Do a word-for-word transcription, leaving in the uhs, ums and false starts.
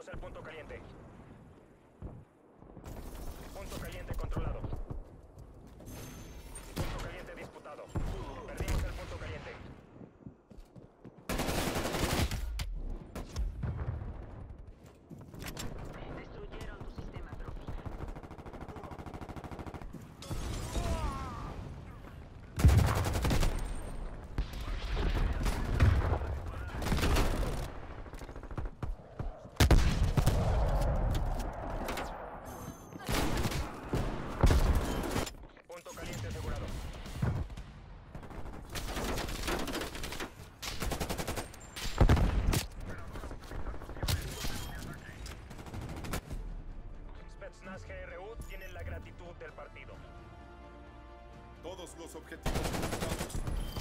Perdimos el punto caliente. Punto caliente controlado. Punto caliente disputado. Perdimos el punto caliente. Destruyeron tu sistema, Trophy. Punto caliente asegurado. Spetsnaz G R U tienen la gratitud del partido. Todos los objetivos capturados.